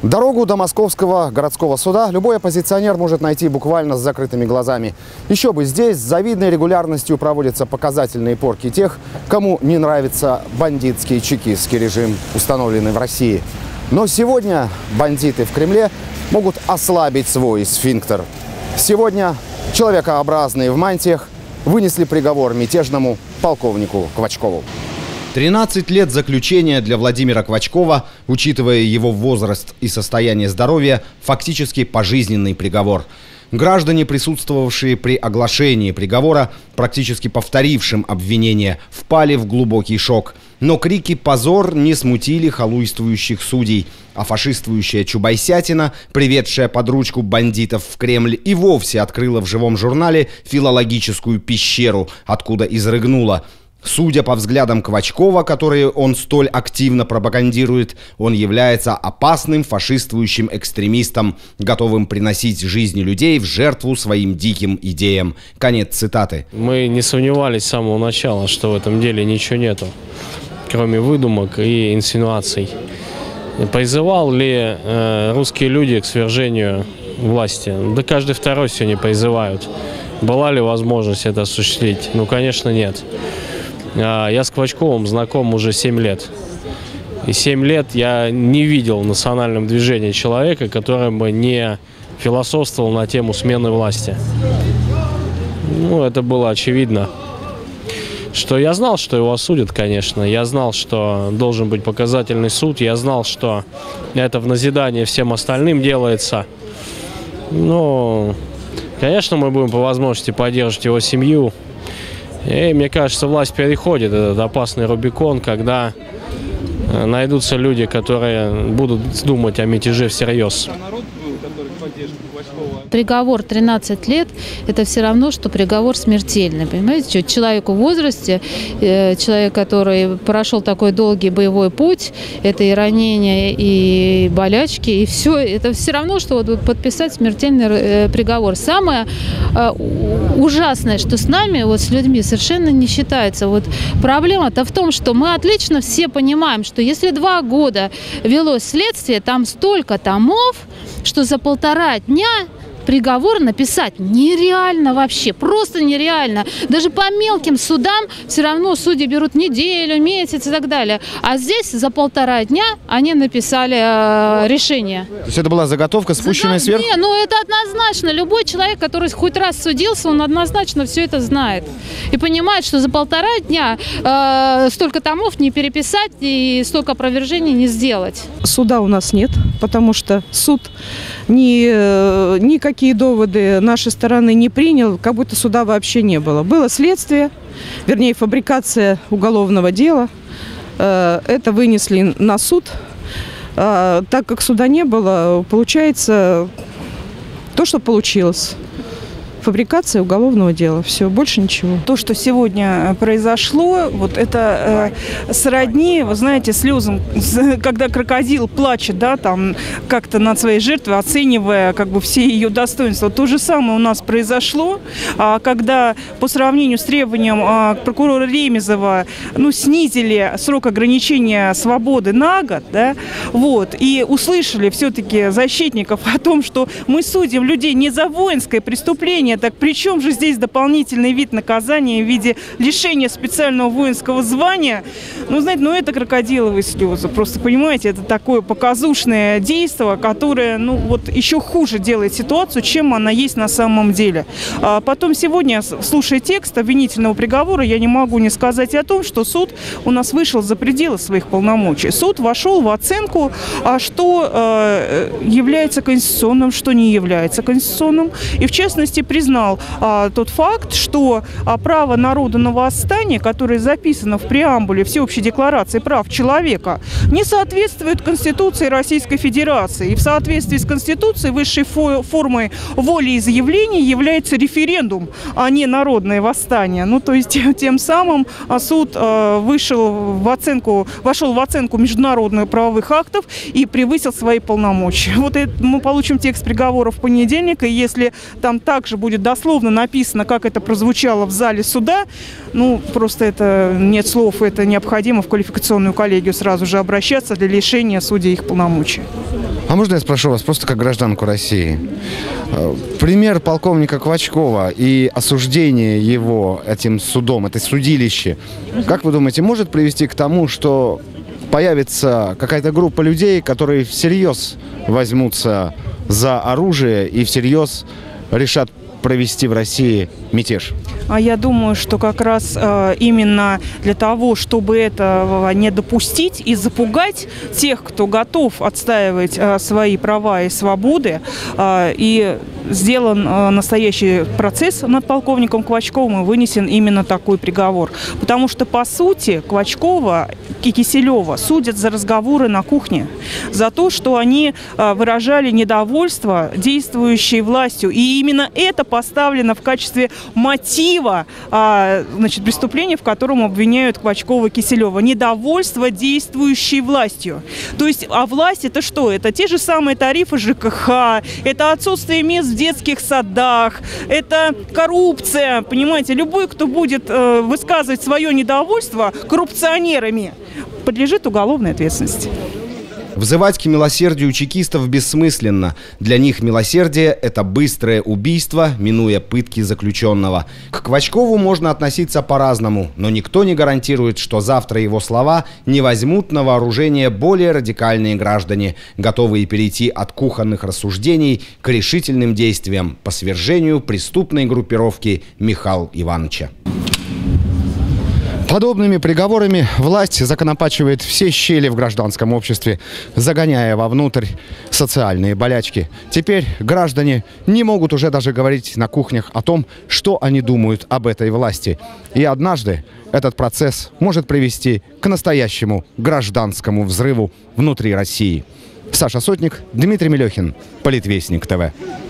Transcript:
Дорогу до Московского городского суда любой оппозиционер может найти буквально с закрытыми глазами. Еще бы, здесь с завидной регулярностью проводятся показательные порки тех, кому не нравится бандитский чекистский режим, установленный в России. Но сегодня бандиты в Кремле могут ослабить свой сфинктер. Сегодня человекообразные в мантиях вынесли приговор мятежному полковнику Квачкову. 13 лет заключения для Владимира Квачкова, учитывая его возраст и состояние здоровья, фактически пожизненный приговор. Граждане, присутствовавшие при оглашении приговора, практически повторившим обвинение, впали в глубокий шок. Но крики «позор» не смутили халуйствующих судей. А фашиствующая Чубайсятина, приведшая под ручку бандитов в Кремль, и вовсе открыла в живом журнале филологическую пещеру, откуда изрыгнула: судя по взглядам Квачкова, которые он столь активно пропагандирует, он является опасным фашиствующим экстремистом, готовым приносить жизни людей в жертву своим диким идеям. Конец цитаты. Мы не сомневались с самого начала, что в этом деле ничего нету, кроме выдумок и инсинуаций. Призывал ли русские люди к свержению власти? Да каждый второй сегодня призывают. Была ли возможность это осуществить? Ну, конечно, нет. Я с Квачковым знаком уже 7 лет. И 7 лет я не видел в национальном движении человека, который бы не философствовал на тему смены власти. Ну, это было очевидно. Что я знал, что его осудят, конечно. Я знал, что должен быть показательный суд. Я знал, что это в назидание всем остальным делается. Но, конечно, мы будем по возможности поддерживать его семью. И, мне кажется, власть переходит этот опасный Рубикон, когда найдутся люди, которые будут думать о мятеже всерьез. Приговор 13 лет – это все равно, что приговор смертельный. Понимаете, человеку в возрасте, человек, который прошел такой долгий боевой путь, это и ранения, и болячки, и все. Это все равно, что вот подписать смертельный приговор. Самое ужасное, что с нами, вот с людьми, совершенно не считается. Вот проблема-то в том, что мы отлично все понимаем, что если 2 года велось следствие, там столько томов, что за 1,5 дня приговор написать нереально вообще, просто нереально. Даже по мелким судам все равно судьи берут неделю, месяц и так далее. А здесь за 1,5 дня они написали решение. То есть это была заготовка, спущенная сверху? Нет, ну это однозначно. Любой человек, который хоть раз судился, он однозначно все это знает. И понимает, что за 1,5 дня столько томов не переписать и столько опровержений не сделать. Суда у нас нет, потому что суд никакие доводы нашей стороны не принял, как будто суда вообще не было. Было следствие, вернее, фабрикация уголовного дела. Это вынесли на суд. Так как суда не было, получается то, что получилось. Фабрикация уголовного дела. Все, больше ничего. То, что сегодня произошло, вот это сродни, вы знаете, слезам, когда крокодил плачет, да, там как-то над своей жертвой, оценивая как бы все ее достоинства. То же самое у нас произошло, когда по сравнению с требованием прокурора Ремезова, снизили срок ограничения свободы на год, да, вот, и услышали все-таки защитников о том, что мы судим людей не за воинское преступление. Так при чем же здесь дополнительный вид наказания в виде лишения специального воинского звания? Ну, знаете, это крокодиловые слезы. Просто, понимаете, это такое показушное действие, которое, еще хуже делает ситуацию, чем она есть на самом деле. Потом сегодня, слушая текст обвинительного приговора, я не могу не сказать о том, что суд у нас вышел за пределы своих полномочий. Суд вошел в оценку, что является конституционным, что не является конституционным. И, в частности, признал тот факт, что право народа на восстание, которое записано в преамбуле Всеобщей декларации прав человека, не соответствует Конституции Российской Федерации. И в соответствии с Конституцией высшей формой волеизъявления является референдум, а не народное восстание. То есть тем самым суд вошел в оценку международных правовых актов и превысил свои полномочия. Вот это мы получим текст приговора в понедельник, и если там также будет будет дословно написано, как это прозвучало в зале суда, ну, просто это нет слов, это необходимо в квалификационную коллегию сразу же обращаться для лишения судей их полномочий. А можно я спрошу вас, просто как гражданку России? Пример полковника Квачкова и осуждение его этим судом, это судилище, как вы думаете, может привести к тому, что появится какая-то группа людей, которые всерьез возьмутся за оружие и всерьез решат провести в России мятеж? А я думаю, что как раз именно для того, чтобы этого не допустить и запугать тех, кто готов отстаивать свои права и свободы, и сделан настоящий процесс над полковником Квачковым и вынесен именно такой приговор. Потому что, по сути, Квачкова и Киселева судят за разговоры на кухне, за то, что они выражали недовольство действующей властью. И именно это поставлено в качестве мотива преступления, в котором обвиняют Квачкова и Киселева. Недовольство действующей властью. То есть, а власть это что? Это те же самые тарифы ЖКХ, это отсутствие мест в детских садах, это коррупция. Понимаете, любой, кто будет высказывать свое недовольство коррупционерами, подлежит уголовной ответственности. Взывать к милосердию чекистов бессмысленно. Для них милосердие – это быстрое убийство, минуя пытки заключенного. К Квачкову можно относиться по-разному, но никто не гарантирует, что завтра его слова не возьмут на вооружение более радикальные граждане, готовые перейти от кухонных рассуждений к решительным действиям по свержению преступной группировки Михаила Ивановича. Подобными приговорами власть законопачивает все щели в гражданском обществе, загоняя вовнутрь социальные болячки. Теперь граждане не могут уже даже говорить на кухнях о том, что они думают об этой власти. И однажды этот процесс может привести к настоящему гражданскому взрыву внутри России. Саша Сотник, Дмитрий Мелехин, Политвестник ТВ.